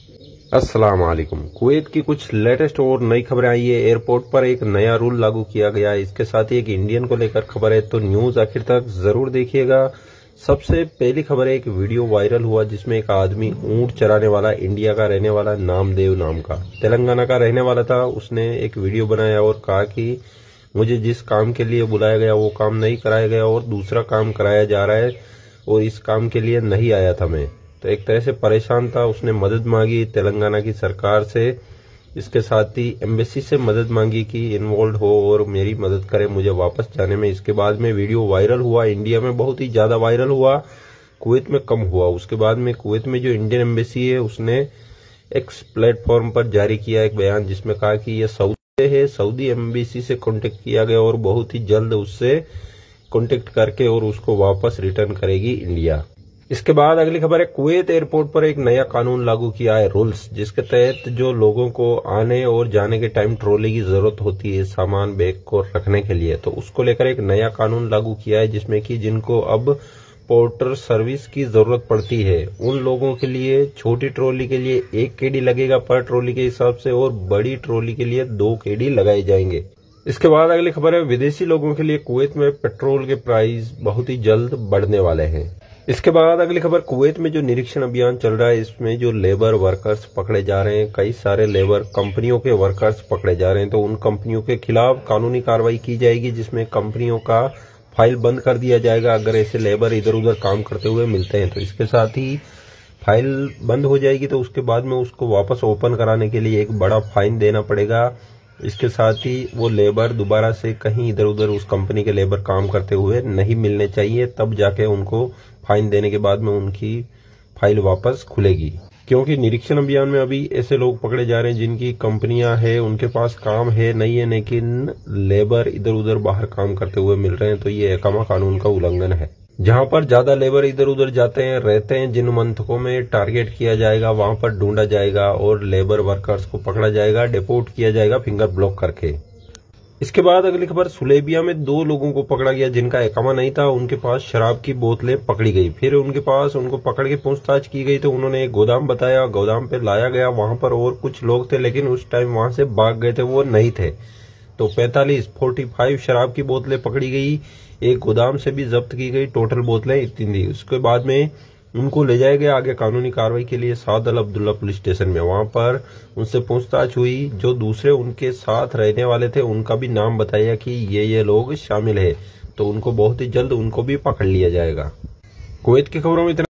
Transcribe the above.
अस्सलाम वालेकुम। कुवैत की कुछ लेटेस्ट और नई खबरें आई है। एयरपोर्ट पर एक नया रूल लागू किया गया है। इसके साथ ही एक इंडियन को लेकर खबर है, तो न्यूज आखिर तक जरूर देखिएगा। सबसे पहली खबर है, एक वीडियो वायरल हुआ जिसमें एक आदमी ऊंट चराने वाला, इंडिया का रहने वाला, नामदेव नाम का, तेलंगाना का रहने वाला था। उसने एक वीडियो बनाया और कहा कि मुझे जिस काम के लिए बुलाया गया वो काम नहीं कराया गया और दूसरा काम कराया जा रहा है और इस काम के लिए नहीं आया था मैं। तो एक तरह से परेशान था। उसने मदद मांगी तेलंगाना की सरकार से, इसके साथ ही एम्बेसी से मदद मांगी कि इन्वॉल्व हो और मेरी मदद करे मुझे वापस जाने में। इसके बाद में वीडियो वायरल हुआ, इंडिया में बहुत ही ज्यादा वायरल हुआ, कुवैत में कम हुआ। उसके बाद में कुवैत में जो इंडियन एम्बेसी है उसने एक्स प्लेटफॉर्म पर जारी किया एक बयान जिसमें कहा कि यह सऊदी है, सऊदी एम्बेसी से कांटेक्ट किया गया और बहुत ही जल्द उससे कांटेक्ट करके और उसको वापस रिटर्न करेगी इंडिया। इसके बाद अगली खबर है, कुवैत एयरपोर्ट पर एक नया कानून लागू किया है, रूल्स, जिसके तहत जो लोगों को आने और जाने के टाइम ट्रॉली की जरूरत होती है सामान बैग को रखने के लिए, तो उसको लेकर एक नया कानून लागू किया है जिसमें कि जिनको अब पोर्टर सर्विस की जरूरत पड़ती है उन लोगों के लिए छोटी ट्रॉली के लिए 1 केडी लगेगा पर ट्रॉली के हिसाब से और बड़ी ट्रॉली के लिए 2 केडी लगाए जाएंगे। इसके बाद अगली खबर है, विदेशी लोगों के लिए कुवैत में पेट्रोल के प्राइस बहुत ही जल्द बढ़ने वाले हैं। इसके बाद अगली खबर, कुवैत में जो निरीक्षण अभियान चल रहा है इसमें जो लेबर वर्कर्स पकड़े जा रहे हैं, कई सारे लेबर कंपनियों के वर्कर्स पकड़े जा रहे हैं, तो उन कंपनियों के खिलाफ कानूनी कार्रवाई की जाएगी जिसमें कंपनियों का फाइल बंद कर दिया जाएगा अगर ऐसे लेबर इधर उधर काम करते हुए मिलते हैं। तो इसके साथ ही फाइल बंद हो जाएगी तो उसके बाद में उसको वापस ओपन कराने के लिए एक बड़ा फाइन देना पड़ेगा। इसके साथ ही वो लेबर दोबारा से कहीं इधर उधर उस कंपनी के लेबर काम करते हुए नहीं मिलने चाहिए, तब जाके उनको फाइन देने के बाद में उनकी फाइल वापस खुलेगी। क्योंकि निरीक्षण अभियान में अभी ऐसे लोग पकड़े जा रहे हैं जिनकी कंपनियां है, उनके पास काम है नहीं है, लेकिन लेबर इधर उधर बाहर काम करते हुए मिल रहे हैं, तो ये एकामा कानून का उल्लंघन है। जहां पर ज्यादा लेबर इधर उधर जाते हैं रहते हैं, जिन मंथकों में टारगेट किया जाएगा वहां पर ढूंढा जाएगा और लेबर वर्कर्स को पकड़ा जाएगा, डिपोर्ट किया जाएगा फिंगर ब्लॉक करके। इसके बाद अगली खबर, सुलेबिया में 2 लोगों को पकड़ा गया जिनका एकामा नहीं था, उनके पास शराब की बोतलें पकड़ी गई। फिर उनको पकड़ के पूछताछ की गई तो उन्होंने एक गोदाम बताया, गोदाम पे लाया गया, वहां पर और कुछ लोग थे लेकिन उस टाइम वहां से भाग गए थे, वो नहीं थे। तो 45 शराब की बोतलें पकड़ी गई, एक गोदाम से भी जब्त की गई, टोटल बोतलें इतनी थी। उसके बाद में उनको ले जाया गया आगे कानूनी कार्रवाई के लिए साद अब्दुल्ला पुलिस स्टेशन में। वहां पर उनसे पूछताछ हुई, जो दूसरे उनके साथ रहने वाले थे उनका भी नाम बताया कि ये लोग शामिल है, तो उनको बहुत ही जल्द उनको भी पकड़ लिया जाएगा। कुवैत की खबरों में इतना।